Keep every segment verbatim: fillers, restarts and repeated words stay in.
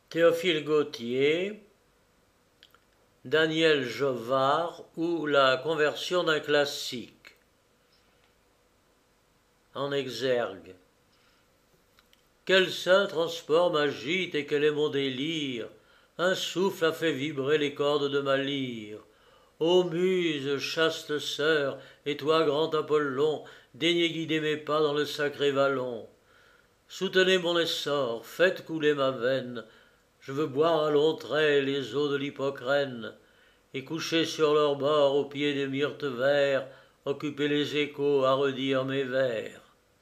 Théophile Gautier, Daniel Jovard ou la conversion d'un classique. En exergue. Quel saint transport m'agite et quel est mon délire! Un souffle a fait vibrer les cordes de ma lyre. Ô muse, chaste sœur, et toi, grand Apollon, daignez guider mes pas dans le sacré vallon. Soutenez mon essor, faites couler ma veine. Je veux boire à longs traits les eaux de l'Hippocrène, et coucher sur leur bord au pied des myrtes verts, occuper les échos à redire mes vers.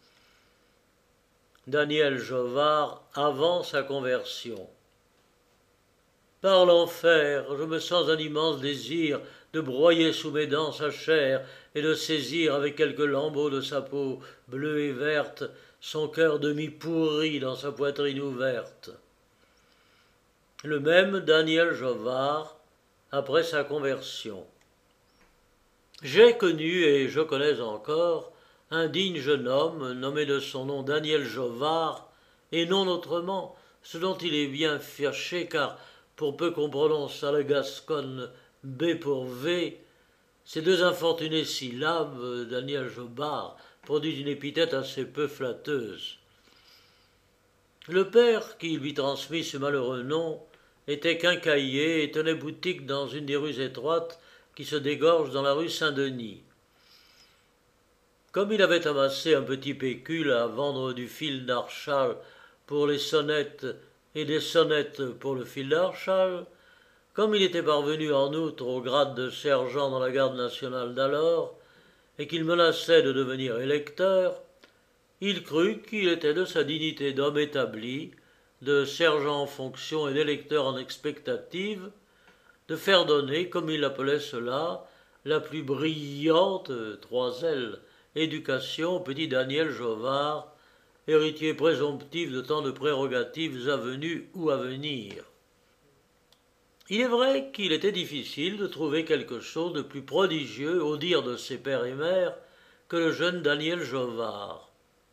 Daniel Jovard avant sa conversion. Par l'enfer, je me sens un immense désir de broyer sous mes dents sa chair et de saisir avec quelques lambeaux de sa peau bleue et verte son cœur demi-pourri dans sa poitrine ouverte. Le même Daniel Jovard après sa conversion. J'ai connu et je connais encore un digne jeune homme nommé de son nom Daniel Jovard, et non autrement, ce dont il est bien fâché, car pour peu qu'on prononce à la gasconne B pour V, ces deux infortunées syllabes, Daniel Jovard, produisent une épithète assez peu flatteuse. Le père qui lui transmit ce malheureux nom était quincaillier et tenait boutique dans une des rues étroites qui se dégorge dans la rue Saint-Denis. Comme il avait amassé un petit pécule à vendre du fil d'Archal pour les sonnettes et des sonnettes pour le fil d'Archal, comme il était parvenu en outre au grade de sergent dans la garde nationale d'alors, et qu'il menaçait de devenir électeur, il crut qu'il était de sa dignité d'homme établi, de sergent en fonction et d'électeur en expectative, de faire donner, comme il appelait cela, la plus brillante, trois L, éducation au petit Daniel Jovard, héritier présomptif de tant de prérogatives à venues ou à venir. Il est vrai qu'il était difficile de trouver quelque chose de plus prodigieux, au dire de ses pères et mères, que le jeune Daniel Jovard.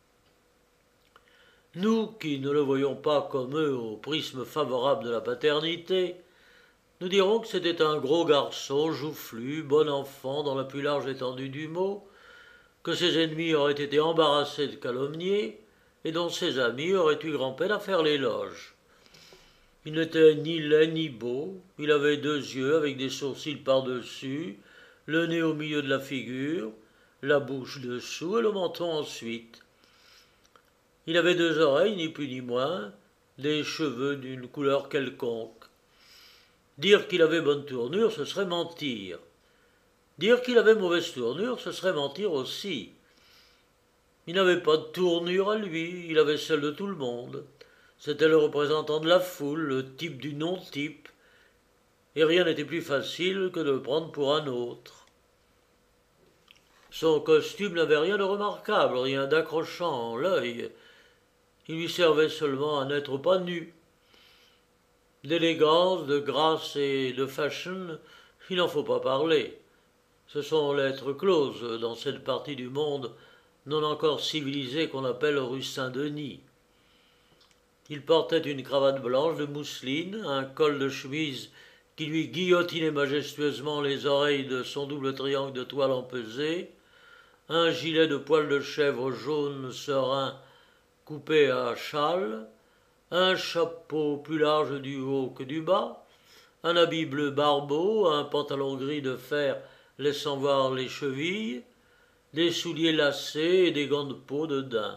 Nous, qui ne le voyons pas comme eux au prisme favorable de la paternité, nous dirons que c'était un gros garçon, joufflu, bon enfant dans la plus large étendue du mot, que ses ennemis auraient été embarrassés de calomnier, et dont ses amis auraient eu grand-peine à faire l'éloge. Il n'était ni laid ni beau, il avait deux yeux avec des sourcils par-dessus, le nez au milieu de la figure, la bouche dessous et le menton ensuite. Il avait deux oreilles, ni plus ni moins, des cheveux d'une couleur quelconque. Dire qu'il avait bonne tournure, ce serait mentir. Dire qu'il avait mauvaise tournure, ce serait mentir aussi. Il n'avait pas de tournure à lui, il avait celle de tout le monde. C'était le représentant de la foule, le type du non-type, et rien n'était plus facile que de le prendre pour un autre. Son costume n'avait rien de remarquable, rien d'accrochant l'œil. Il lui servait seulement à n'être pas nu. D'élégance, de grâce et de fashion, il n'en faut pas parler. Ce sont lettres closes dans cette partie du monde non encore civilisée qu'on appelle rue Saint-Denis. Il portait une cravate blanche de mousseline, un col de chemise qui lui guillotinait majestueusement les oreilles de son double triangle de toile empesée, un gilet de poil de chèvre jaune serein coupé à châle, un chapeau plus large du haut que du bas, un habit bleu barbeau, un pantalon gris de fer laissant voir les chevilles, des souliers lacés et des gants de peau de daim.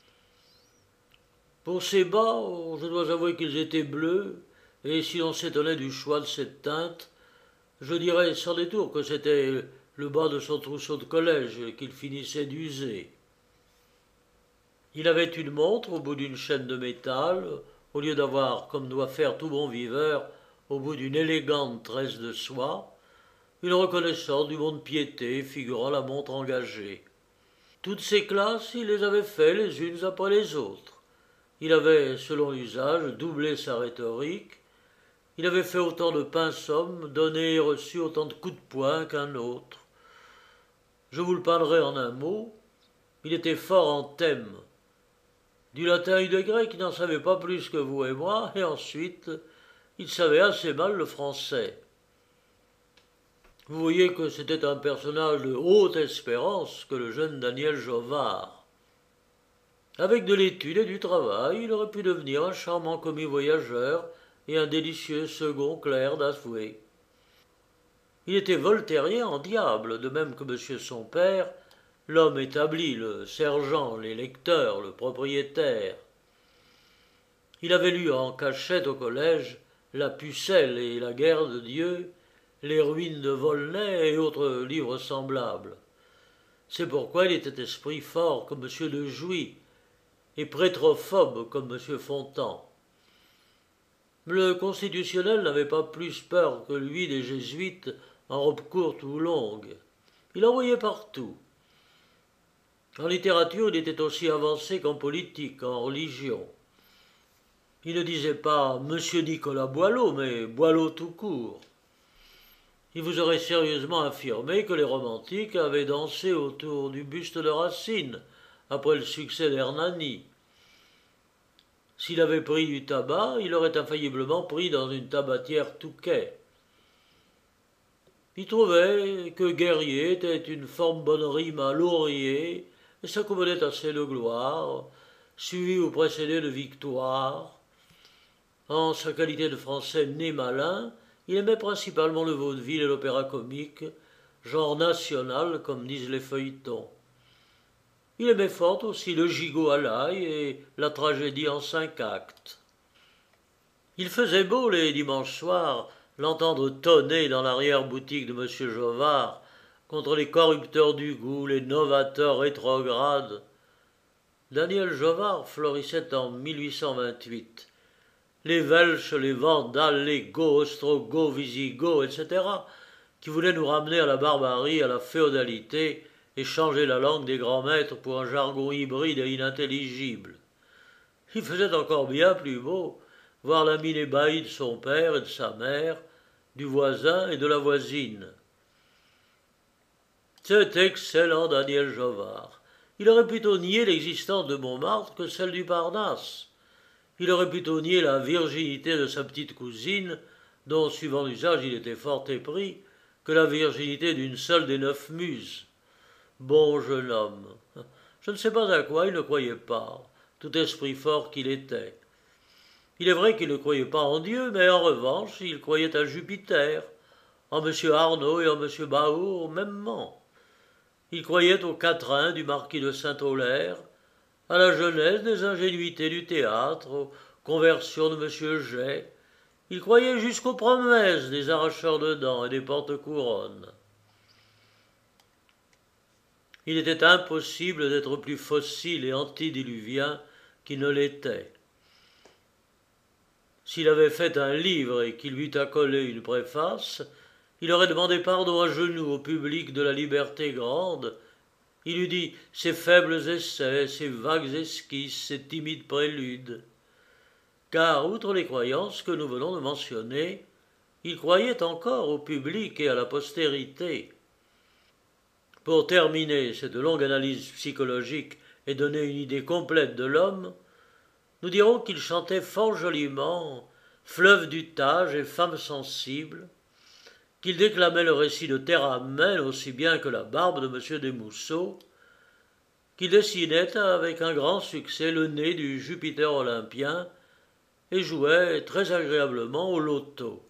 Pour ses bas, je dois avouer qu'ils étaient bleus, et si l'on s'étonnait du choix de cette teinte, je dirais sans détour que c'était le bas de son trousseau de collège qu'il finissait d'user. Il avait une montre au bout d'une chaîne de métal, au lieu d'avoir, comme doit faire tout bon viveur, au bout d'une élégante tresse de soie, une reconnaissance du mont-de-piété figurant la montre engagée. Toutes ces classes, il les avait faites les unes après les autres. Il avait, selon l'usage, doublé sa rhétorique. Il avait fait autant de pince-hommes, donné et reçu autant de coups de poing qu'un autre. Je vous le parlerai en un mot. Il était fort en thème. Du latin et du grec, il n'en savait pas plus que vous et moi, et ensuite, il savait assez mal le français. Vous voyez que c'était un personnage de haute espérance que le jeune Daniel Jovard. Avec de l'étude et du travail, il aurait pu devenir un charmant commis voyageur et un délicieux second clerc d'Avoué. Il était voltairien en diable, de même que monsieur son père, l'homme établi, le sergent, l'électeur, le propriétaire. Il avait lu en cachette au collège La Pucelle et la guerre de Dieu, Les ruines de Volney et autres livres semblables. C'est pourquoi il était esprit fort comme monsieur de Jouy et prêtrophobe comme monsieur Fontan. Le constitutionnel n'avait pas plus peur que lui des jésuites en robe courte ou longue. Il en voyait partout. En littérature, il était aussi avancé qu'en politique, en religion. Il ne disait pas Monsieur Nicolas Boileau, mais Boileau tout court. Il vous aurait sérieusement affirmé que les romantiques avaient dansé autour du buste de Racine, après le succès d'Hernani. S'il avait pris du tabac, il aurait infailliblement pris dans une tabatière Touquet. Il trouvait que guerrier était une forme bonne rime à laurier, et s'accommodait assez de gloire, suivi ou précédé de victoire. En sa qualité de français né malin, il aimait principalement le vaudeville et l'opéra comique, genre national comme disent les feuilletons. Il aimait fort aussi le gigot à l'ail et la tragédie en cinq actes. Il faisait beau les dimanches soirs l'entendre tonner dans l'arrière-boutique de monsieur Jovard contre les corrupteurs du goût, les novateurs rétrogrades. Daniel Jovard florissait en mille huit cent vingt-huit. Les Welches, les Vandales, les Goths, Ostrogoths, Visigoths, et cetera, qui voulaient nous ramener à la barbarie, à la féodalité, et changer la langue des grands maîtres pour un jargon hybride et inintelligible. Il faisait encore bien plus beau voir la mine ébahie de son père et de sa mère, du voisin et de la voisine. Cet excellent Daniel Jovard, il aurait plutôt nié l'existence de Montmartre que celle du Parnasse. Il aurait plutôt nié la virginité de sa petite cousine, dont, suivant l'usage, il était fort épris, que la virginité d'une seule des neuf muses. Bon jeune homme, je ne sais pas à quoi il ne croyait pas, tout esprit fort qu'il était. Il est vrai qu'il ne croyait pas en Dieu, mais en revanche, il croyait à Jupiter, en M. Arnaud et en M. Baour mêmement. Il croyait au quatrain du marquis de Saint-Aulaire, à la jeunesse des ingénuités du théâtre, aux conversions de M. Jay. Il croyait jusqu'aux promesses des arracheurs de dents et des porte-couronnes. Il était impossible d'être plus fossile et antédiluvien qu'il ne l'était. S'il avait fait un livre et qu'il lui eût accolé une préface, il aurait demandé pardon à genoux au public de la liberté grande. Il eût dit ces faibles essais, ces vagues esquisses, ces timides préludes. Car, outre les croyances que nous venons de mentionner, il croyait encore au public et à la postérité. Pour terminer cette longue analyse psychologique et donner une idée complète de l'homme, nous dirons qu'il chantait fort joliment « Fleuve du Tage et femme sensible », qu'il déclamait le récit de Théramène aussi bien que la barbe de M. Desmousseaux, qu'il dessinait avec un grand succès le nez du Jupiter olympien et jouait très agréablement au loto.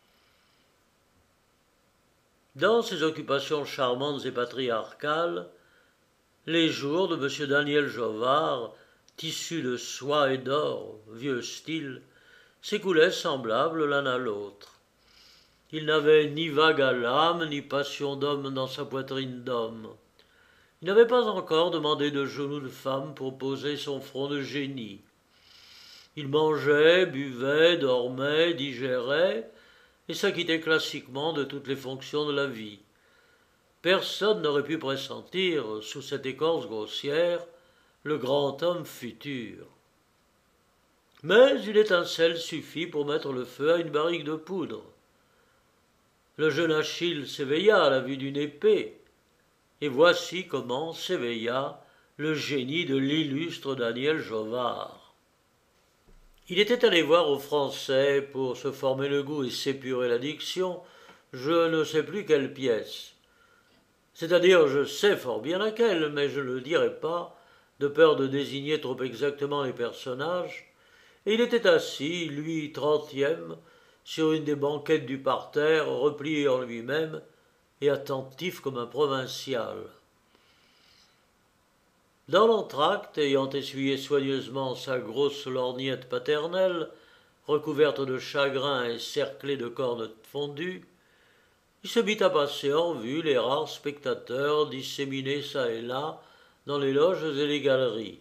Dans ses occupations charmantes et patriarcales, les jours de M. Daniel Jovard, tissus de soie et d'or, vieux style, s'écoulaient semblables l'un à l'autre. Il n'avait ni vague à l'âme, ni passion d'homme dans sa poitrine d'homme. Il n'avait pas encore demandé de genoux de femme pour poser son front de génie. Il mangeait, buvait, dormait, digérait, et s'acquittait classiquement de toutes les fonctions de la vie. Personne n'aurait pu pressentir, sous cette écorce grossière, le grand homme futur. Mais une étincelle suffit pour mettre le feu à une barrique de poudre. Le jeune Achille s'éveilla à la vue d'une épée, et voici comment s'éveilla le génie de l'illustre Daniel Jovard. Il était allé voir au français pour se former le goût et s'épurer la diction, je ne sais plus quelle pièce. C'est-à-dire, je sais fort bien laquelle, mais je ne le dirai pas, de peur de désigner trop exactement les personnages, et il était assis, lui trentième, sur une des banquettes du parterre, replié en lui-même, et attentif comme un provincial. Dans l'entracte, ayant essuyé soigneusement sa grosse lorgnette paternelle, recouverte de chagrin et cerclée de cornes fondues, il se mit à passer en vue les rares spectateurs disséminés çà et là dans les loges et les galeries.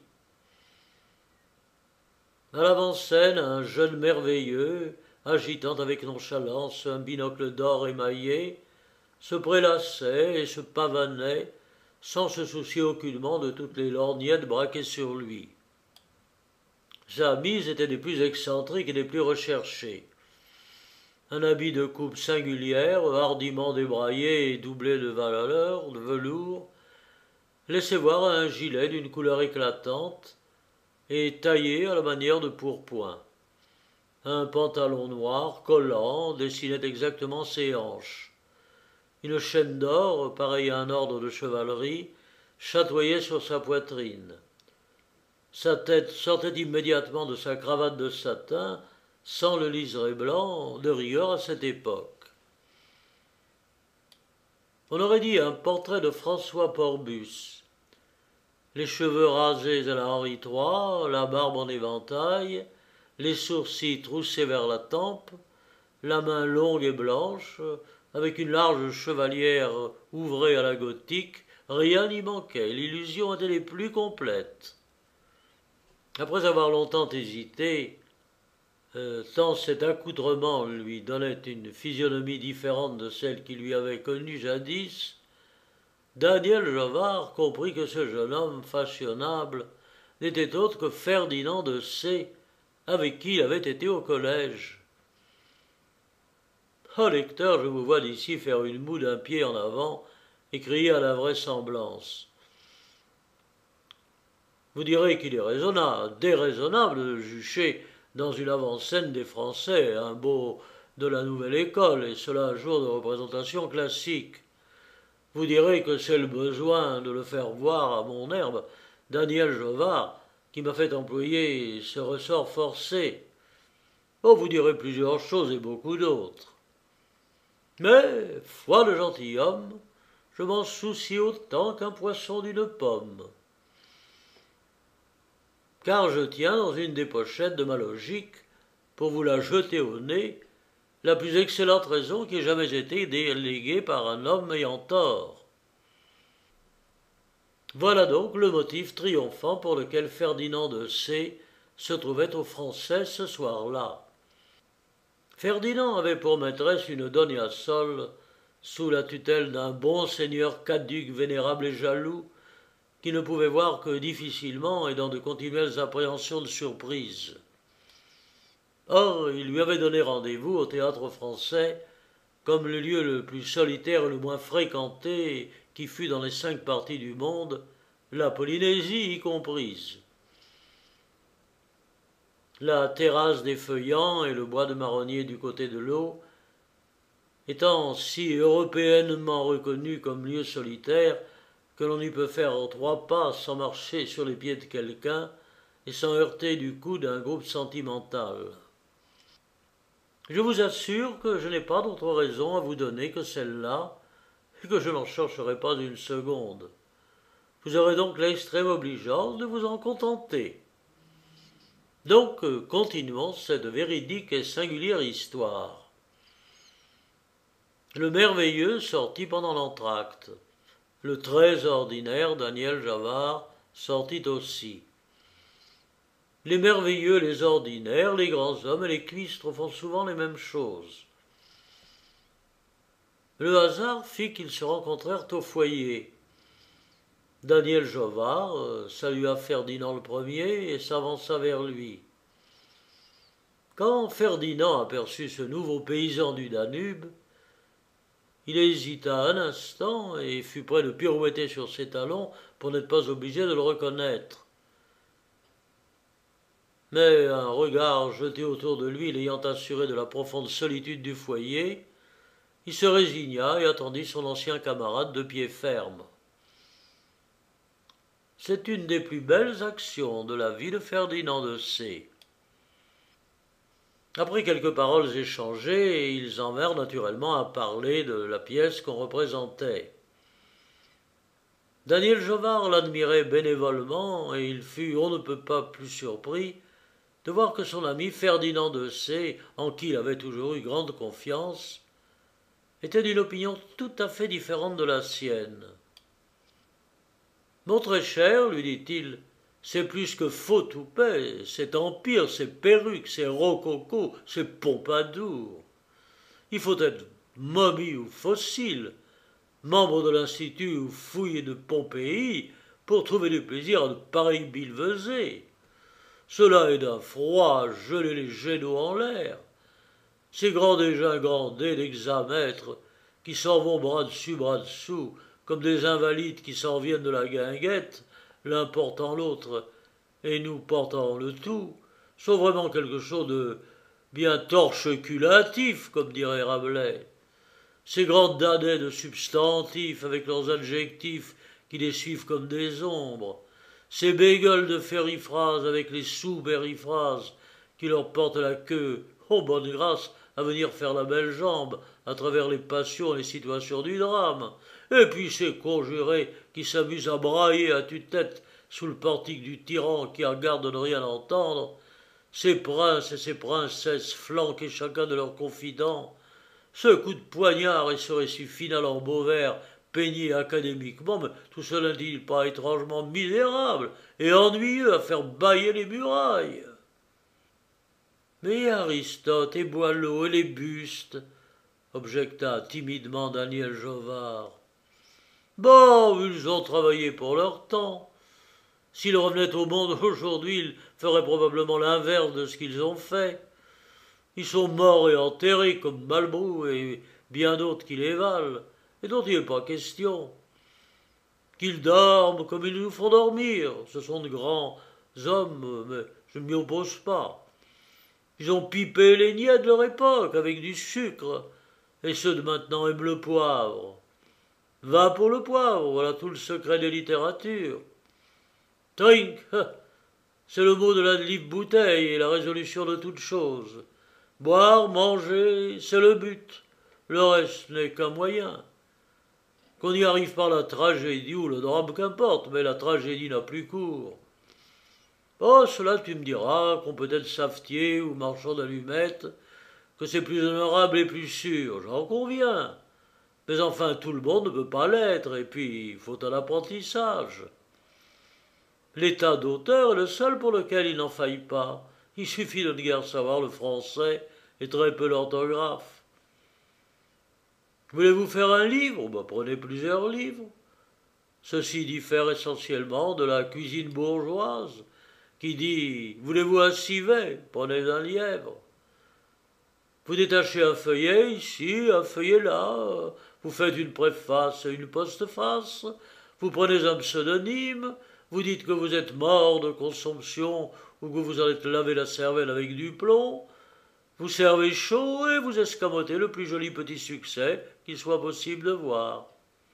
À l'avant-scène, un jeune merveilleux, agitant avec nonchalance un binocle d'or émaillé, se prélassait et se pavanait sans se soucier aucunement de toutes les lorgnettes braquées sur lui. Sa mise était des plus excentriques et des plus recherchées. Un habit de coupe singulière, hardiment débraillé et doublé de valeur, de velours, laissait voir un gilet d'une couleur éclatante et taillé à la manière de pourpoint. Un pantalon noir, collant, dessinait exactement ses hanches. Une chaîne d'or, pareille à un ordre de chevalerie, chatoyait sur sa poitrine. Sa tête sortait immédiatement de sa cravate de satin, sans le liseré blanc, de rigueur à cette époque. On aurait dit un portrait de François Porbus. Les cheveux rasés à la Henri trois, la barbe en éventail, les sourcils troussés vers la tempe, la main longue et blanche, avec une large chevalière ouvrée à la gothique, rien n'y manquait, l'illusion était les plus complètes. Après avoir longtemps hésité, euh, tant cet accoutrement lui donnait une physionomie différente de celle qui lui avait connue jadis, Daniel Jovard comprit que ce jeune homme fashionable n'était autre que Ferdinand de C, avec qui il avait été au collège. Oh, lecteur, je vous vois d'ici faire une moue d'un pied en avant et crier à la vraisemblance. Vous direz qu'il est raisonnable, déraisonnable de juger dans une avant-scène des Français, un beau de la nouvelle école, et cela un jour de représentation classique. Vous direz que c'est le besoin de le faire voir à mon herbe, Daniel Jovard, qui m'a fait employer ce ressort forcé. Oh, vous direz plusieurs choses et beaucoup d'autres. Mais, foi de gentilhomme, je m'en soucie autant qu'un poisson d'une pomme. Car je tiens dans une des pochettes de ma logique, pour vous la jeter au nez, la plus excellente raison qui ait jamais été déléguée par un homme ayant tort. Voilà donc le motif triomphant pour lequel Ferdinand de C se trouvait au Français ce soir-là. Ferdinand avait pour maîtresse une Donia Sol, sous la tutelle d'un bon seigneur caduc, vénérable et jaloux, qui ne pouvait voir que difficilement et dans de continuelles appréhensions de surprise. Or, il lui avait donné rendez-vous au théâtre français, comme le lieu le plus solitaire et le moins fréquenté qui fût dans les cinq parties du monde, la Polynésie y comprise. La terrasse des Feuillants et le bois de marronnier du côté de l'eau, étant si européennement reconnus comme lieu solitaire que l'on y peut faire trois pas sans marcher sur les pieds de quelqu'un et sans heurter du coude un groupe sentimental. Je vous assure que je n'ai pas d'autre raison à vous donner que celle-là, et que je n'en chercherai pas une seconde. Vous aurez donc l'extrême obligeance de vous en contenter. Donc, continuons cette véridique et singulière histoire. Le merveilleux sortit pendant l'entracte. Le très ordinaire Daniel Jovard sortit aussi. Les merveilleux, les ordinaires, les grands hommes et les cuistres font souvent les mêmes choses. Le hasard fit qu'ils se rencontrèrent au foyer. Daniel Jovard euh, salua Ferdinand le premier et s'avança vers lui. Quand Ferdinand aperçut ce nouveau paysan du Danube, Il hésita un instant et fut près de pirouetter sur ses talons pour n'être pas obligé de le reconnaître. Mais un regard jeté autour de lui l'ayant assuré de la profonde solitude du foyer, il se résigna et attendit son ancien camarade de pied ferme. C'est une des plus belles actions de la vie de Ferdinand de C. Après quelques paroles échangées, ils en vinrent naturellement à parler de la pièce qu'on représentait. Daniel Jovard l'admirait bénévolement et il fut on ne peut pas plus surpris de voir que son ami Ferdinand de C, en qui il avait toujours eu grande confiance, était d'une opinion tout à fait différente de la sienne. « Mon très cher, lui dit-il, c'est plus que faux toupet, c'est empire, c'est perruque, c'est rococo, c'est pompadour. Il faut être momie ou fossile, membre de l'Institut ou fouille de Pompéi, pour trouver du plaisir à de pareilles billevesées. Cela est d'un froid à geler les génaux en l'air. Ces grands dégingandés d'hexamètres qui s'en vont bras dessus, bras dessous, comme des invalides qui s'en viennent de la guinguette, l'un portant l'autre et nous portant le tout, sont vraiment quelque chose de bien torcheculatif, comme dirait Rabelais. Ces grands damnés de substantifs avec leurs adjectifs qui les suivent comme des ombres, ces bégueules de périphrases avec les sous-périphrases qui leur portent la queue, oh bonne grâce, à venir faire la belle jambe à travers les passions et les situations du drame, et puis ces conjurés qui s'amusent à brailler à tue-tête sous le portique du tyran qui a garde de ne rien entendre, ces princes et ces princesses flanqués chacun de leurs confidents, ce coup de poignard et ce récit final en beau vers peigné académiquement, mais tout cela n'est-il pas étrangement misérable et ennuyeux à faire bâiller les murailles? Mais Aristote et Boileau et les bustes, objecta timidement Daniel Jovard. Bon, ils ont travaillé pour leur temps. S'ils revenaient au monde aujourd'hui, ils feraient probablement l'inverse de ce qu'ils ont fait. Ils sont morts et enterrés comme Malbrou et bien d'autres qui les valent, et dont il n'est pas question. Qu'ils dorment comme ils nous font dormir, ce sont de grands hommes, mais je ne m'y oppose pas. Ils ont pipé les niais de leur époque avec du sucre, et ceux de maintenant aiment le poivre. Va pour le poivre, voilà tout le secret des littératures. Drink, c'est le mot de la livre bouteille et la résolution de toute chose. Boire, manger, c'est le but. Le reste n'est qu'un moyen. Qu'on y arrive par la tragédie ou le drame, qu'importe, mais la tragédie n'a plus cours. Oh, cela tu me diras qu'on peut être savetier ou marchand d'allumettes, que c'est plus honorable et plus sûr, j'en conviens. Mais enfin, tout le monde ne peut pas l'être, et puis il faut un apprentissage. L'état d'auteur est le seul pour lequel il n'en faille pas. Il suffit de ne guère savoir le français et très peu l'orthographe. Voulez-vous faire un livre? Ben, prenez plusieurs livres. Ceci diffère essentiellement de la cuisine bourgeoise, qui dit « Voulez-vous un civet? Prenez un lièvre. » Vous détachez un feuillet ici, un feuillet là, vous faites une préface et une postface, vous prenez un pseudonyme, vous dites que vous êtes mort de consomption ou que vous allez laver la cervelle avec du plomb, vous servez chaud et vous escamotez le plus joli petit succès qu'il soit possible de voir.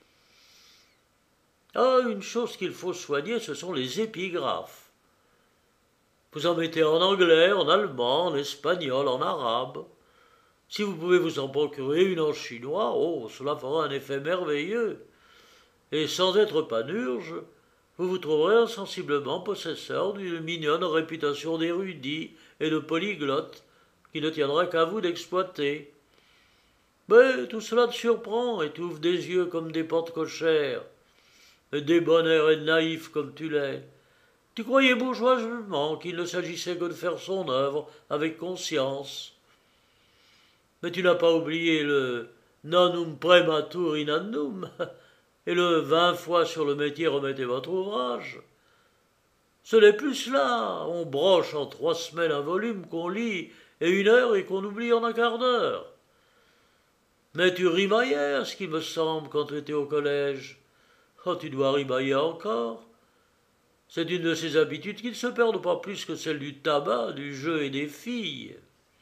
Ah, une chose qu'il faut soigner, ce sont les épigraphes. Vous en mettez en anglais, en allemand, en espagnol, en arabe. Si vous pouvez vous en procurer une en chinois, oh, cela fera un effet merveilleux. Et sans être panurge, vous vous trouverez insensiblement possesseur d'une mignonne réputation d'érudit et de polyglotte qui ne tiendra qu'à vous d'exploiter. Mais tout cela te surprend et t'ouvre des yeux comme des portes cochères, et débonnaire et naïf comme tu l'es. Tu croyais bourgeoisement qu'il ne s'agissait que de faire son œuvre avec conscience. Mais tu n'as pas oublié le nanum prematur in annum et le vingt fois sur le métier remettez votre ouvrage. Ce n'est plus cela, on broche en trois semaines un volume qu'on lit et une heure et qu'on oublie en un quart d'heure. Mais tu rimaillais, à ce qui me semble, quand tu étais au collège. Oh, tu dois rimailler encore. C'est une de ces habitudes qui ne se perdent pas plus que celle du tabac, du jeu et des filles.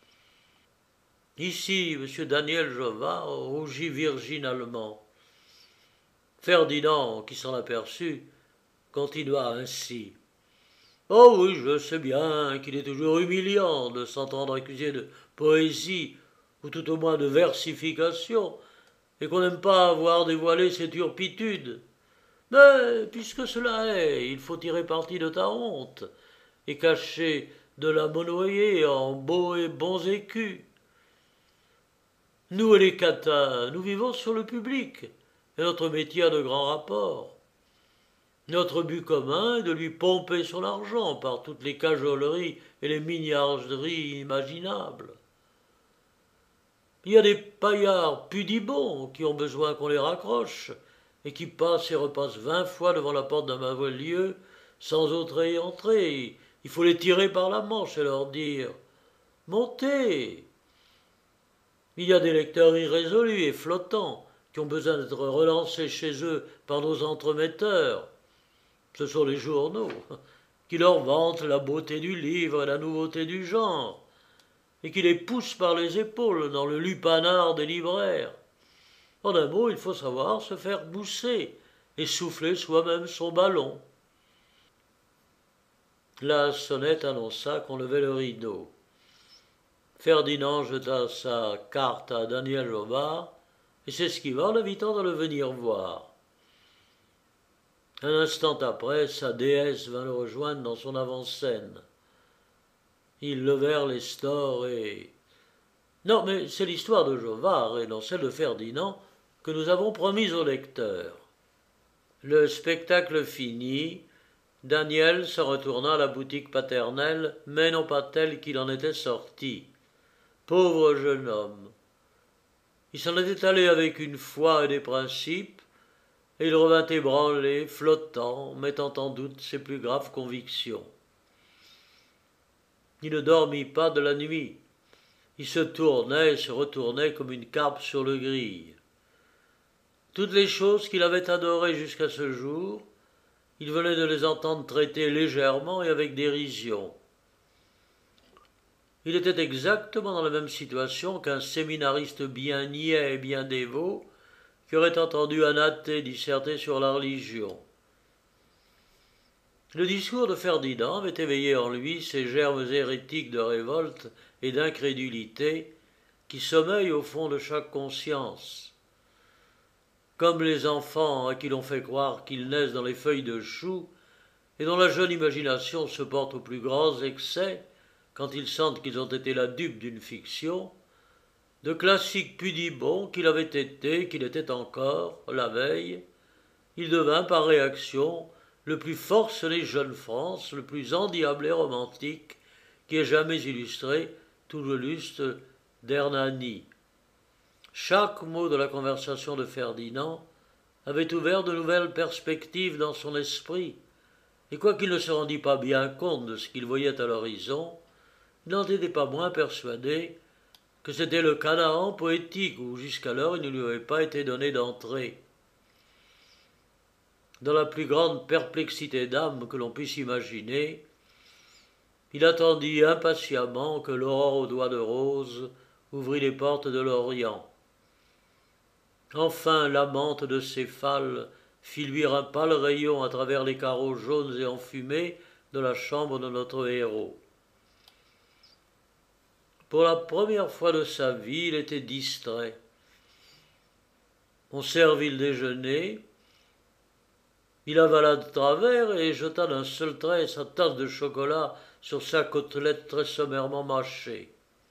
Ici, M. Daniel Jovard rougit virginalement. Ferdinand, qui s'en aperçut, continua ainsi. Oh oui, je sais bien qu'il est toujours humiliant de s'entendre accuser de poésie, ou tout au moins de versification, et qu'on n'aime pas avoir dévoilé ses turpitudes. Mais, puisque cela est, il faut tirer parti de ta honte, et cacher de la monnoyer en beaux et bons écus. Nous et les catins, nous vivons sur le public, et notre métier a de grands rapports. Notre but commun est de lui pomper son argent par toutes les cajoleries et les mignarderies imaginables. Il y a des paillards pudibonds qui ont besoin qu'on les raccroche, et qui passent et repassent vingt fois devant la porte d'un lieu sans autre y entrer. Il faut les tirer par la manche et leur dire « Montez !» Il y a des lecteurs irrésolus et flottants qui ont besoin d'être relancés chez eux par nos entremetteurs. Ce sont les journaux qui leur vantent la beauté du livre et la nouveauté du genre, et qui les poussent par les épaules dans le lupanar des libraires. En un mot, il faut savoir se faire bousser et souffler soi-même son ballon. La sonnette annonça qu'on levait le rideau. Ferdinand jeta sa carte à Daniel Jovard et s'esquiva en l'invitant à le venir voir. Un instant après, sa déesse vint le rejoindre dans son avant-scène. Ils levèrent les stores et... Non, mais c'est l'histoire de Jovard et non celle de Ferdinand que nous avons promise au lecteur. Le spectacle fini, Daniel se retourna à la boutique paternelle, mais non pas tel qu'il en était sorti. Pauvre jeune homme. Il s'en était allé avec une foi et des principes, et il revint ébranlé, flottant, mettant en doute ses plus graves convictions. Il ne dormit pas de la nuit. Il se tournait et se retournait comme une carpe sur le grille. Toutes les choses qu'il avait adorées jusqu'à ce jour, il venait de les entendre traiter légèrement et avec dérision. Il était exactement dans la même situation qu'un séminariste bien niais et bien dévot qui aurait entendu un athée disserter sur la religion. Le discours de Ferdinand avait éveillé en lui ces germes hérétiques de révolte et d'incrédulité qui sommeillent au fond de chaque conscience. Comme les enfants à qui l'on fait croire qu'ils naissent dans les feuilles de chou et dont la jeune imagination se porte aux plus grands excès quand ils sentent qu'ils ont été la dupe d'une fiction, de classique pudibond qu'il avait été, qu'il était encore, la veille, il devint par réaction le plus forcené jeune France, le plus endiablé romantique qui ait jamais illustré tout le lustre d'Hernani. Chaque mot de la conversation de Ferdinand avait ouvert de nouvelles perspectives dans son esprit, et quoiqu'il ne se rendît pas bien compte de ce qu'il voyait à l'horizon, il n'en était pas moins persuadé que c'était le Canaan poétique où jusqu'alors il ne lui avait pas été donné d'entrer. Dans la plus grande perplexité d'âme que l'on puisse imaginer, il attendit impatiemment que l'aurore aux doigts de rose ouvrît les portes de l'Orient. Enfin l'amante de Céphale fit luire un pâle rayon à travers les carreaux jaunes et enfumés de la chambre de notre héros. Pour la première fois de sa vie, il était distrait. On servit le déjeuner, il avala de travers et jeta d'un seul trait sa tasse de chocolat sur sa côtelette très sommairement mâchée.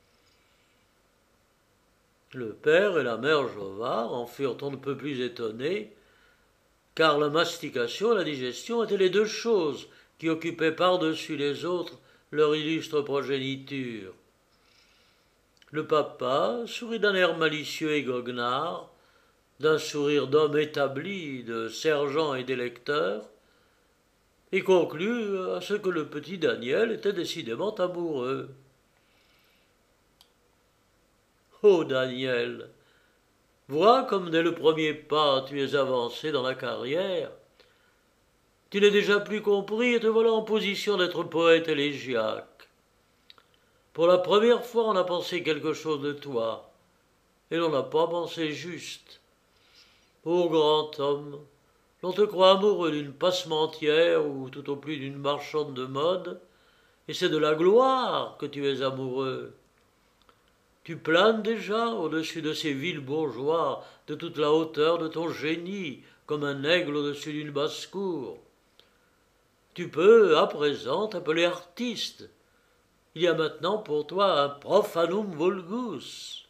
Le père et la mère Jovard en furent on ne peut plus étonnés, car la mastication et la digestion étaient les deux choses qui occupaient par-dessus les autres leur illustre progéniture. Le papa sourit d'un air malicieux et goguenard, d'un sourire d'homme établi, de sergent et d'électeur, et conclut à ce que le petit Daniel était décidément amoureux. « Oh, Daniel, Vois comme dès le premier pas tu es avancé dans la carrière. Tu n'es déjà plus compris et te voilà en position d'être poète élégiaque. Pour la première fois on a pensé quelque chose de toi, et l'on n'a pas pensé juste. Ô grand homme, l'on te croit amoureux d'une passementière ou tout au plus d'une marchande de mode, et c'est de la gloire que tu es amoureux. Tu planes déjà au-dessus de ces villes bourgeois de toute la hauteur de ton génie, comme un aigle au-dessus d'une basse-cour. Tu peux, à présent, t'appeler artiste. Il y a maintenant pour toi un profanum vulgus.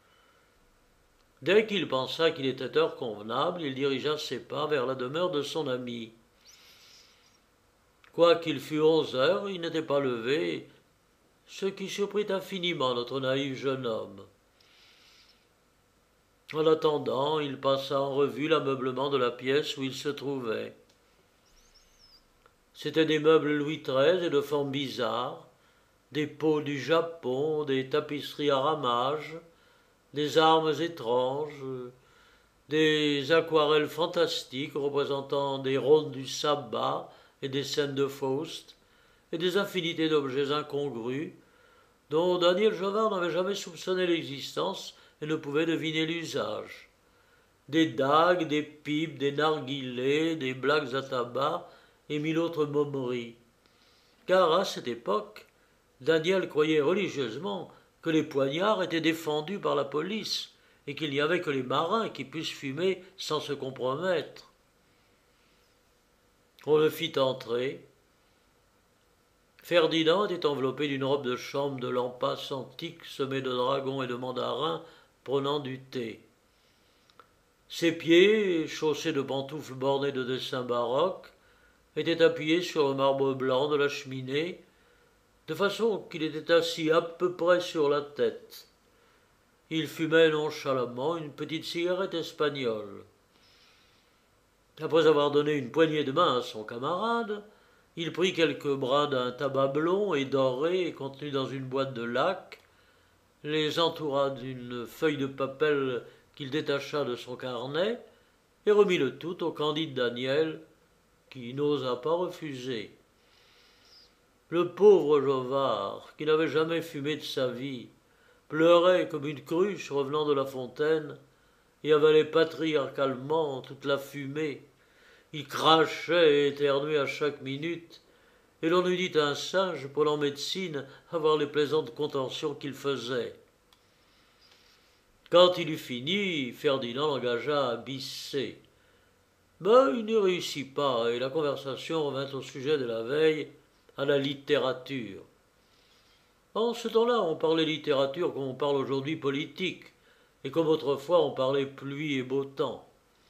Dès qu'il pensa qu'il était heure convenable, il dirigea ses pas vers la demeure de son ami. Quoiqu'il fût onze heures, il n'était pas levé, ce qui surprit infiniment notre naïf jeune homme. En attendant, il passa en revue l'ameublement de la pièce où il se trouvait. C'étaient des meubles Louis treize et de forme bizarre, des pots du Japon, des tapisseries à ramages, des armes étranges, des aquarelles fantastiques représentant des rondes du sabbat et des scènes de Faust, et des infinités d'objets incongrus, dont Daniel Jovard n'avait jamais soupçonné l'existence et ne pouvait deviner l'usage. Des dagues, des pipes, des narguilés, des blagues à tabac et mille autres momeries. Car à cette époque, Daniel croyait religieusement que les poignards étaient défendus par la police et qu'il n'y avait que les marins qui puissent fumer sans se compromettre. On le fit entrer. Ferdinand était enveloppé d'une robe de chambre de lampasse antique semée de dragons et de mandarins prenant du thé. Ses pieds, chaussés de pantoufles bornées de dessins baroques, étaient appuyés sur le marbre blanc de la cheminée, de façon qu'il était assis à peu près sur la tête. Il fumait nonchalamment une petite cigarette espagnole. Après avoir donné une poignée de main à son camarade, il prit quelques brins d'un tabac blond et doré contenu dans une boîte de laque, les entoura d'une feuille de papel qu'il détacha de son carnet et remit le tout au candide Daniel, qui n'osa pas refuser. Le pauvre Jovard, qui n'avait jamais fumé de sa vie, pleurait comme une cruche revenant de la fontaine et avalait patriarcalement toute la fumée. Il crachait et éternuait à chaque minute, et l'on eût dit un singe pour en médecine à voir les plaisantes contentions qu'il faisait. Quand il eut fini, Ferdinand l'engagea à bisser. Mais il n'y réussit pas, et la conversation revint au sujet de la veille, à la littérature. En ce temps-là, on parlait littérature comme on parle aujourd'hui politique, et comme autrefois on parlait pluie et beau temps.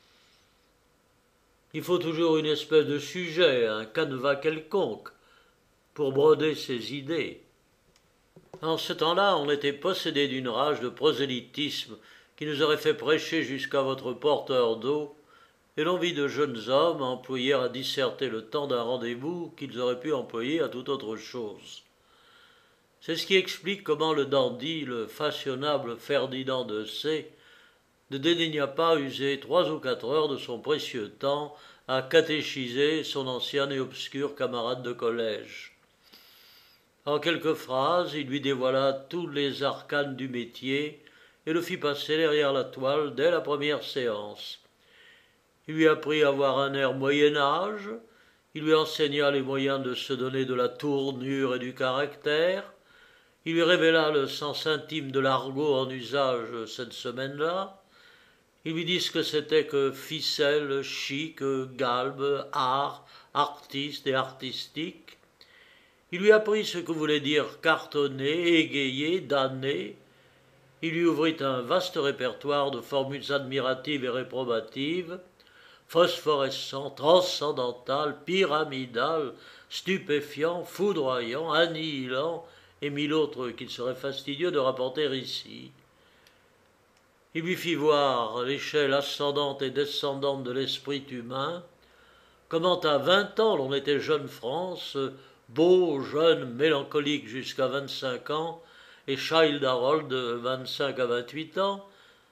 Il faut toujours une espèce de sujet, un canevas quelconque, pour broder ses idées. En ce temps-là, on était possédé d'une rage de prosélytisme qui nous aurait fait prêcher jusqu'à votre porteur d'eau, et l'on vit de jeunes hommes employés à disserter le temps d'un rendez-vous qu'ils auraient pu employer à toute autre chose. C'est ce qui explique comment le dandy, le fashionable Ferdinand de C., ne dédaigna pas user trois ou quatre heures de son précieux temps à catéchiser son ancien et obscur camarade de collège. En quelques phrases, il lui dévoila tous les arcanes du métier et le fit passer derrière la toile dès la première séance. Il lui apprit à avoir un air moyen-âge, il lui enseigna les moyens de se donner de la tournure et du caractère, il lui révéla le sens intime de l'argot en usage cette semaine-là, il lui dit ce que c'était que ficelle, chic, galbe, art, artiste et artistique. Il lui apprit ce que voulait dire cartonner, égayer, damner. Il lui ouvrit un vaste répertoire de formules admiratives et réprobatives, phosphorescent, transcendantal, pyramidal, stupéfiant, foudroyant, annihilant, et mille autres qu'il serait fastidieux de rapporter ici. Il lui fit voir l'échelle ascendante et descendante de l'esprit humain, comment à vingt ans l'on était jeune France, beau, jeune, mélancolique jusqu'à vingt-cinq ans, et Child Harold de vingt-cinq à vingt-huit ans,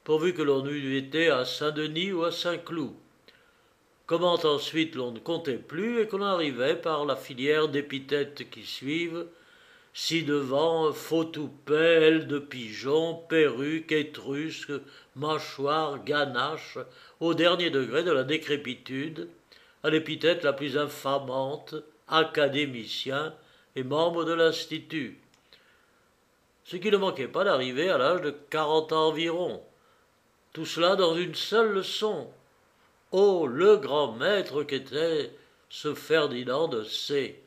pourvu que l'on eût été à Saint-Denis ou à Saint-Cloud. Comment ensuite l'on ne comptait plus et qu'on arrivait par la filière d'épithètes qui suivent, ci-devant faux toupet, aile de pigeon, perruque, étrusque, mâchoire, ganache, au dernier degré de la décrépitude, à l'épithète la plus infamante, académicien et membre de l'Institut. Ce qui ne manquait pas d'arriver à l'âge de quarante ans environ. Tout cela dans une seule leçon. Oh, le grand maître qu'était ce Ferdinand de C.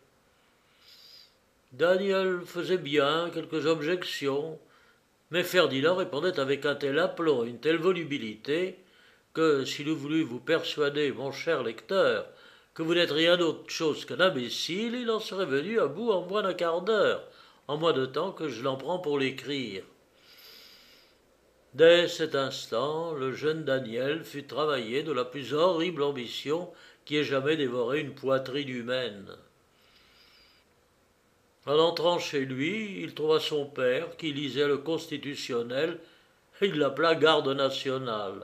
Daniel faisait bien quelques objections, mais Ferdinand répondait avec un tel aplomb et une telle volubilité que, s'il eût voulu vous persuader, mon cher lecteur, que vous n'êtes rien autre chose qu'un imbécile, il en serait venu à bout en moins d'un quart d'heure, en moins de temps que je l'en prends pour l'écrire. Dès cet instant, le jeune Daniel fut travaillé de la plus horrible ambition qui ait jamais dévoré une poitrine humaine. En entrant chez lui, il trouva son père qui lisait le Constitutionnel et il l'appela garde national.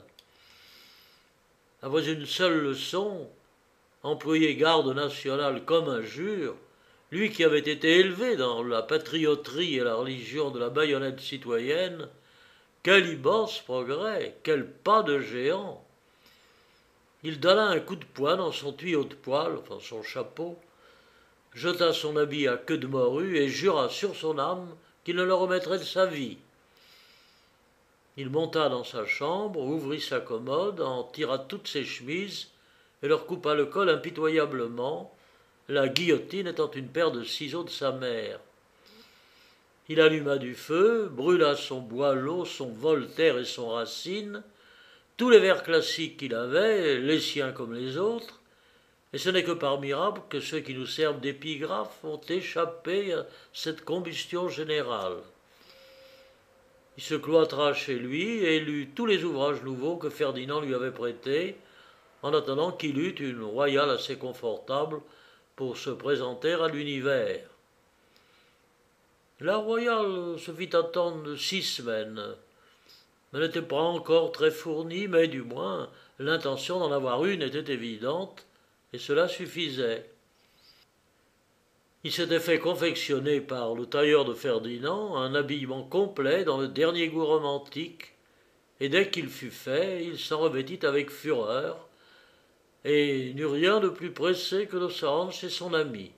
Après une seule leçon, employer garde national comme injure, lui qui avait été élevé dans la patrioterie et la religion de la baïonnette citoyenne, quel immense progrès, quel pas de géant! Il donna un coup de poing dans son tuyau de poêle, enfin son chapeau, jeta son habit à queue de morue et jura sur son âme qu'il ne le remettrait de sa vie. Il monta dans sa chambre, ouvrit sa commode, en tira toutes ses chemises et leur coupa le col impitoyablement, la guillotine étant une paire de ciseaux de sa mère. Il alluma du feu, brûla son Boileau, son Voltaire et son Racine, tous les vers classiques qu'il avait, les siens comme les autres, et ce n'est que par miracle que ceux qui nous servent d'épigraphes ont échappé à cette combustion générale. Il se cloîtra chez lui et lut tous les ouvrages nouveaux que Ferdinand lui avait prêtés, en attendant qu'il eût une royale assez confortable pour se présenter à l'univers. La royale se fit attendre six semaines. Elle n'était pas encore très fournie, mais du moins l'intention d'en avoir une était évidente, et cela suffisait. Il s'était fait confectionner par le tailleur de Ferdinand un habillement complet dans le dernier goût romantique, et dès qu'il fut fait, il s'en revêtit avec fureur, et n'eut rien de plus pressé que de se rendre chez son ami.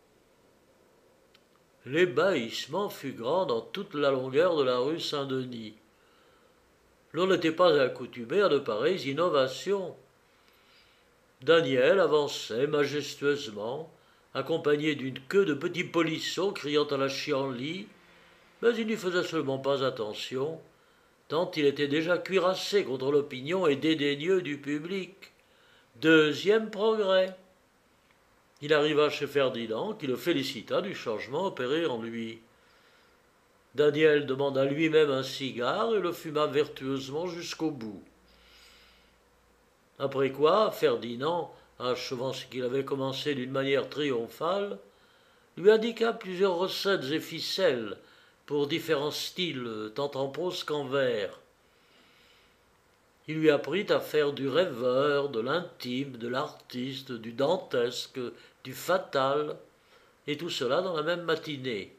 L'ébahissement fut grand dans toute la longueur de la rue Saint-Denis. L'on n'était pas accoutumé à de pareilles innovations. Daniel avançait majestueusement, accompagné d'une queue de petits polissons criant à la chienlit, mais il n'y faisait seulement pas attention, tant il était déjà cuirassé contre l'opinion et dédaigneux du public. Deuxième progrès. Il arriva chez Ferdinand, qui le félicita du changement opéré en lui. Daniel demanda lui-même un cigare et le fuma vertueusement jusqu'au bout. Après quoi, Ferdinand, achevant ce qu'il avait commencé d'une manière triomphale, lui indiqua plusieurs recettes et ficelles pour différents styles, tant en prose qu'en vers. Il lui apprit à faire du rêveur, de l'intime, de l'artiste, du dantesque, du fatal, et tout cela dans la même matinée.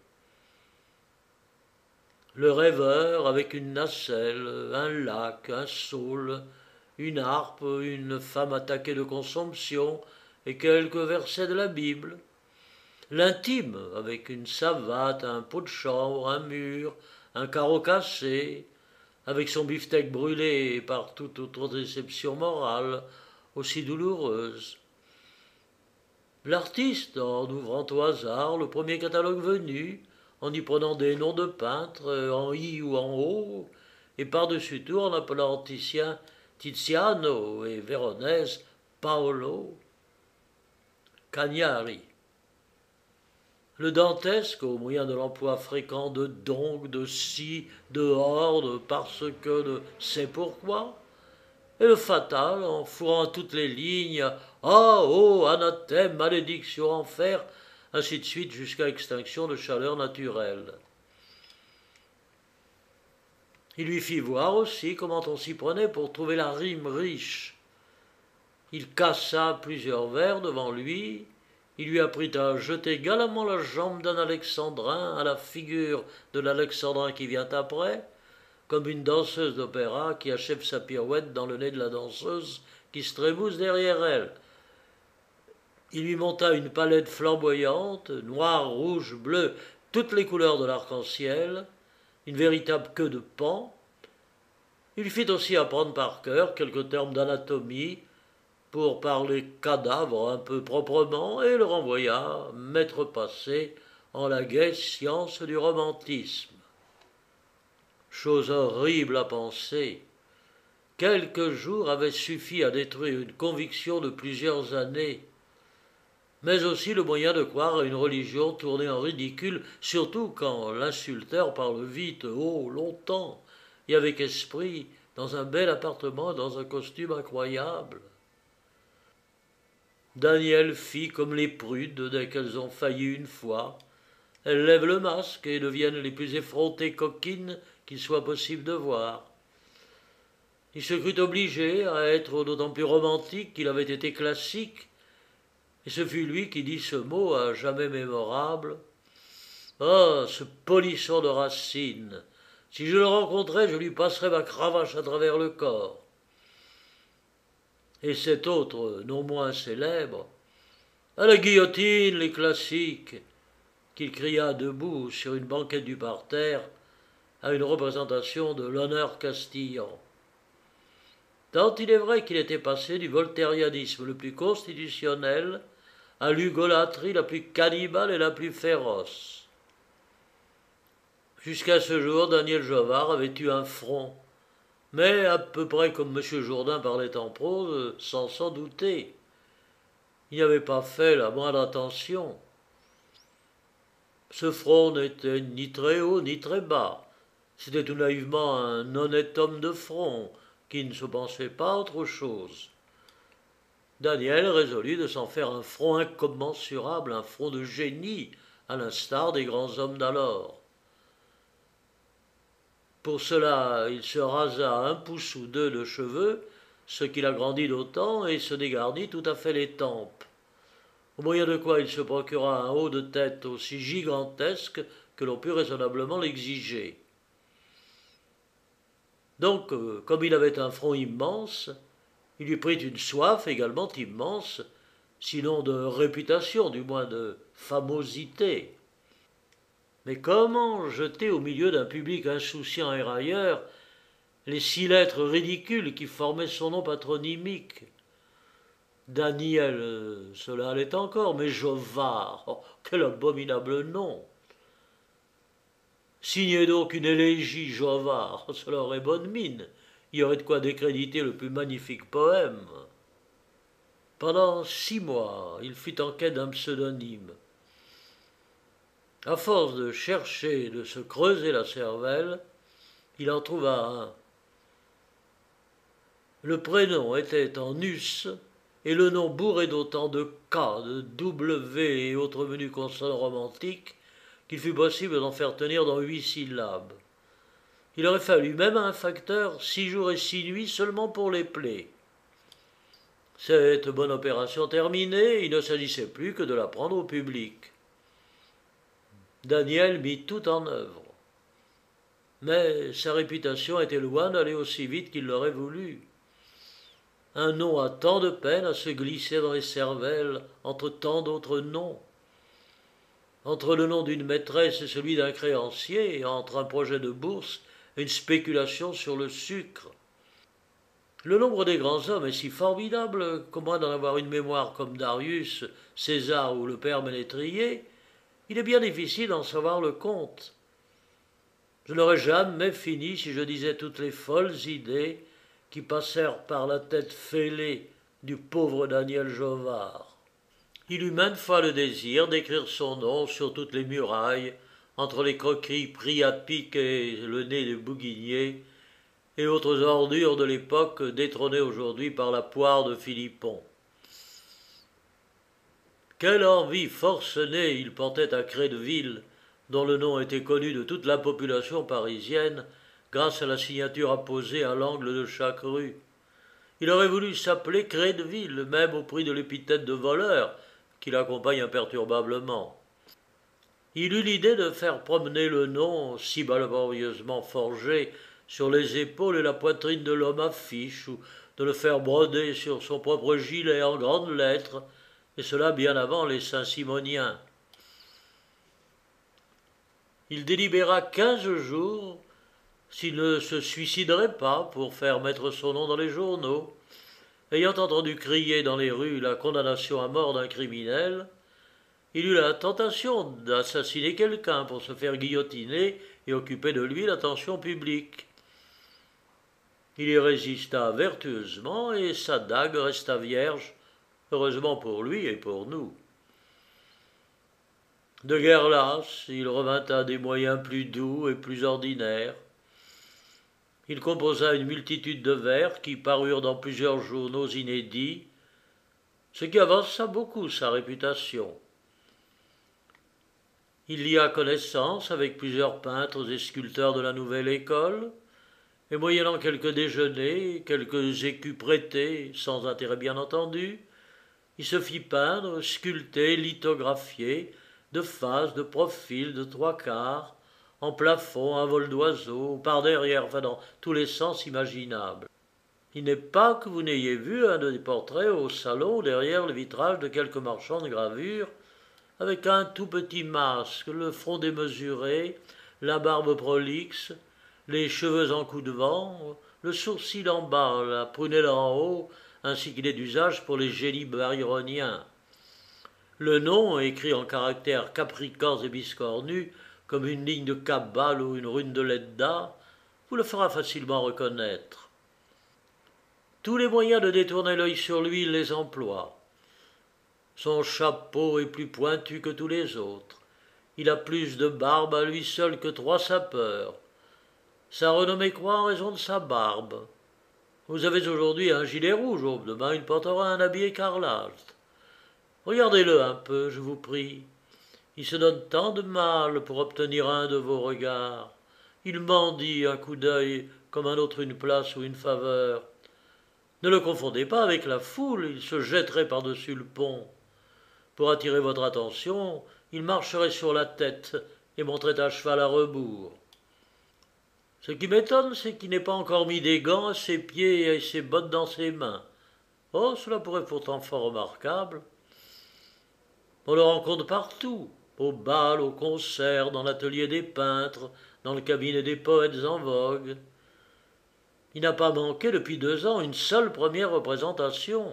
Le rêveur avec une nacelle, un lac, un saule, une harpe, une femme attaquée de consomption et quelques versets de la Bible. L'intime avec une savate, un pot de chambre, un mur, un carreau cassé, avec son beefsteak brûlé par toute autre déception morale, aussi douloureuse. L'artiste, en ouvrant au hasard le premier catalogue venu, en y prenant des noms de peintres, en I ou en O, et par-dessus tout en appelant Titien Tiziano et Véronèse Paolo Cagnari. Le dantesque, au moyen de l'emploi fréquent de donc, de si, de or, de parce que, de c'est pourquoi, et le fatal, en fourrant toutes les lignes, ah, oh, anathème, malédiction, enfer, ainsi de suite jusqu'à extinction de chaleur naturelle. Il lui fit voir aussi comment on s'y prenait pour trouver la rime riche. Il cassa plusieurs vers devant lui, il lui apprit à jeter galamment la jambe d'un alexandrin à la figure de l'alexandrin qui vient après, comme une danseuse d'opéra qui achève sa pirouette dans le nez de la danseuse qui se trémousse derrière elle. Il lui monta une palette flamboyante, noire, rouge, bleue, toutes les couleurs de l'arc-en-ciel, une véritable queue de paon. Il lui fit aussi apprendre par cœur quelques termes d'anatomie pour parler cadavre un peu proprement et le renvoya, maître passé, en la gaie science du romantisme. Chose horrible à penser, quelques jours avaient suffi à détruire une conviction de plusieurs années, mais aussi le moyen de croire à une religion tournée en ridicule, surtout quand l'insulteur parle vite, haut, longtemps, et avec esprit, dans un bel appartement, dans un costume incroyable. Daniel fit comme les prudes dès qu'elles ont failli une fois. Elles lèvent le masque et deviennent les plus effrontées coquines qu'il soit possible de voir. Il se crut obligé à être d'autant plus romantique qu'il avait été classique, et ce fut lui qui dit ce mot à jamais mémorable. « Ah, ce polisson de Racine! Si je le rencontrais, je lui passerais ma cravache à travers le corps. » Et cet autre, non moins célèbre, « À la guillotine, les classiques !» qu'il cria debout sur une banquette du parterre à une représentation de l'honneur castillan. Tant il est vrai qu'il était passé du voltairianisme le plus constitutionnel à l'hugolâtrie la plus cannibale et la plus féroce. Jusqu'à ce jour, Daniel Jovard avait eu un front, mais à peu près comme M. Jourdain parlait en prose, sans s'en douter. Il n'avait pas fait la moindre attention. Ce front n'était ni très haut ni très bas. C'était tout naïvement un honnête homme de front qui ne se pensait pas autre chose. Daniel résolut de s'en faire un front incommensurable, un front de génie, à l'instar des grands hommes d'alors. Pour cela, il se rasa un pouce ou deux de cheveux, ce qui l'agrandit d'autant et se dégarnit tout à fait les tempes, au moyen de quoi il se procura un haut de tête aussi gigantesque que l'on put raisonnablement l'exiger. Donc, comme il avait un front immense, il lui prit une soif également immense, sinon de réputation, du moins de famosité. Mais comment jeter au milieu d'un public insouciant et railleur les six lettres ridicules qui formaient son nom patronymique? Daniel, cela allait encore, mais Jovard, oh, quel abominable nom! Signez donc une élégie Jovard, cela aurait bonne mine, il y aurait de quoi décréditer le plus magnifique poème. Pendant six mois, il fut en quête d'un pseudonyme. À force de chercher et de se creuser la cervelle, il en trouva un. Le prénom était en us, et le nom bourré d'autant de K, de W et autres menus consonnes romantiques qu'il fut possible d'en faire tenir dans huit syllabes. Il aurait fallu même à un facteur six jours et six nuits seulement pour les plaies. Cette bonne opération terminée, il ne s'agissait plus que de la prendre au public. Daniel mit tout en œuvre. Mais sa réputation était loin d'aller aussi vite qu'il l'aurait voulu. Un nom a tant de peine à se glisser dans les cervelles entre tant d'autres noms. Entre le nom d'une maîtresse et celui d'un créancier, entre un projet de bourse et une spéculation sur le sucre. Le nombre des grands hommes est si formidable qu'au moins d'en avoir une mémoire comme Darius, César ou le père Ménétrier, il est bien difficile d'en savoir le compte. Je n'aurais jamais fini si je disais toutes les folles idées qui passèrent par la tête fêlée du pauvre Daniel Jovard. Il eut maintes fois le désir d'écrire son nom sur toutes les murailles, entre les croqueries pris à pic et le nez des bouguiniers, et autres ordures de l'époque détrônées aujourd'hui par la poire de Philippon. Quelle envie forcenée il portait à Crédville, dont le nom était connu de toute la population parisienne, grâce à la signature apposée à l'angle de chaque rue. Il aurait voulu s'appeler Crédville, même au prix de l'épithète de voleur qui l'accompagne imperturbablement. Il eut l'idée de faire promener le nom, si laborieusement forgé, sur les épaules et la poitrine de l'homme affiche, ou de le faire broder sur son propre gilet en grandes lettres, et cela bien avant les Saint-Simoniens. Il délibéra quinze jours s'il ne se suiciderait pas pour faire mettre son nom dans les journaux. Ayant entendu crier dans les rues la condamnation à mort d'un criminel, il eut la tentation d'assassiner quelqu'un pour se faire guillotiner et occuper de lui l'attention publique. Il y résista vertueusement et sa dague resta vierge, heureusement pour lui et pour nous. De guerre lasse, il revint à des moyens plus doux et plus ordinaires. Il composa une multitude de vers qui parurent dans plusieurs journaux inédits, ce qui avança beaucoup sa réputation. Il lia connaissance avec plusieurs peintres et sculpteurs de la nouvelle école, et moyennant quelques déjeuners, quelques écus prêtés, sans intérêt bien entendu, il se fit peindre, sculpter, lithographier, de face, de profil, de trois quarts, en plafond, à vol d'oiseau, par derrière, enfin dans tous les sens imaginables. Il n'est pas que vous n'ayez vu un des portraits au salon derrière le vitrage de quelques marchands de gravure, avec un tout petit masque, le front démesuré, la barbe prolixe, les cheveux en coup de vent, le sourcil en bas, la prunelle en haut, ainsi qu'il est d'usage pour les génies byroniens. Le nom, écrit en caractères capricans et biscornus, comme une ligne de Kabbale ou une rune de Ledda, vous le fera facilement reconnaître. Tous les moyens de détourner l'œil sur lui, il les emploie. Son chapeau est plus pointu que tous les autres. Il a plus de barbe à lui seul que trois sapeurs. Sa renommée croît en raison de sa barbe. Vous avez aujourd'hui un gilet rouge, demain il portera un habit écarlate. Regardez-le un peu, je vous prie. Il se donne tant de mal pour obtenir un de vos regards. Il mendie un coup d'œil comme un autre une place ou une faveur. Ne le confondez pas avec la foule, il se jetterait par-dessus le pont. Pour attirer votre attention, il marcherait sur la tête et monterait à cheval à rebours. Ce qui m'étonne, c'est qu'il n'ait pas encore mis des gants à ses pieds et ses bottes dans ses mains. Oh, cela pourrait pourtant fort remarquable. On le rencontre partout, au bal, au concert, dans l'atelier des peintres, dans le cabinet des poètes en vogue. Il n'a pas manqué depuis deux ans une seule première représentation.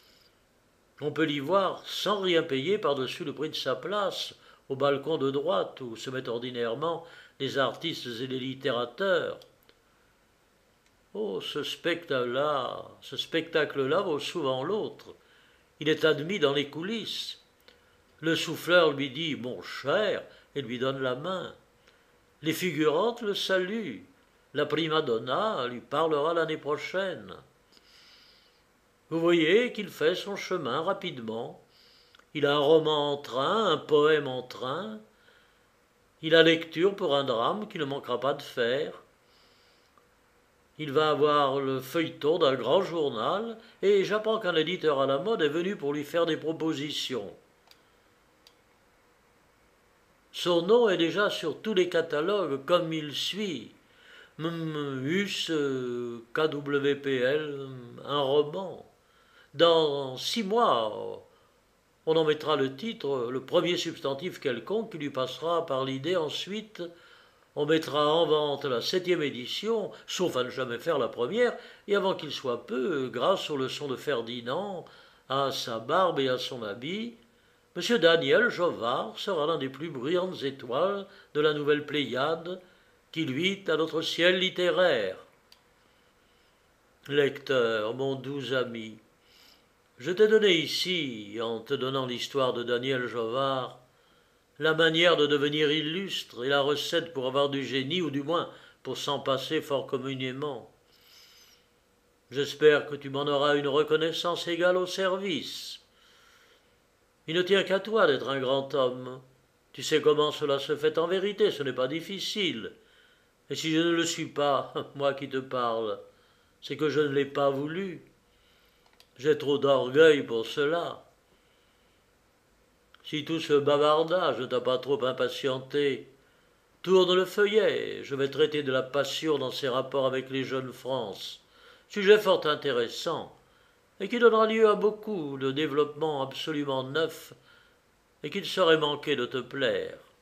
On peut l'y voir sans rien payer par-dessus le prix de sa place, au balcon de droite où se mettent ordinairement les artistes et les littérateurs. Oh, ce spectacle-là, ce spectacle-là vaut souvent l'autre. Il est admis dans les coulisses. Le souffleur lui dit « mon cher » et lui donne la main. Les figurantes le saluent. La prima donna lui parlera l'année prochaine. Vous voyez qu'il fait son chemin rapidement. Il a un roman en train, un poème en train. Il a lecture pour un drame qu'il ne manquera pas de faire. Il va avoir le feuilleton d'un grand journal et j'apprends qu'un éditeur à la mode est venu pour lui faire des propositions. Son nom est déjà sur tous les catalogues comme il suit. M U S, K W P L, un roman. Dans six mois, on en mettra le titre, le premier substantif quelconque qui lui passera par l'idée. Ensuite, on mettra en vente la septième édition, sauf à ne jamais faire la première, et avant qu'il soit peu, grâce aux leçons de Ferdinand, à sa barbe et à son habit, M. Daniel Jovard sera l'un des plus brillantes étoiles de la nouvelle Pléiade qui luit à notre ciel littéraire. Lecteur, mon doux ami, je t'ai donné ici, en te donnant l'histoire de Daniel Jovard, la manière de devenir illustre et la recette pour avoir du génie, ou du moins pour s'en passer fort communément. J'espère que tu m'en auras une reconnaissance égale au service. Il ne tient qu'à toi d'être un grand homme. Tu sais comment cela se fait en vérité, ce n'est pas difficile. Et si je ne le suis pas, moi qui te parle, c'est que je ne l'ai pas voulu. J'ai trop d'orgueil pour cela. Si tout ce bavardage ne t'a pas trop impatienté, tourne le feuillet, je vais traiter de la passion dans ses rapports avec les jeunes France, sujet fort intéressant, et qui donnera lieu à beaucoup de développements absolument neufs, et qu'il serait manqué de te plaire.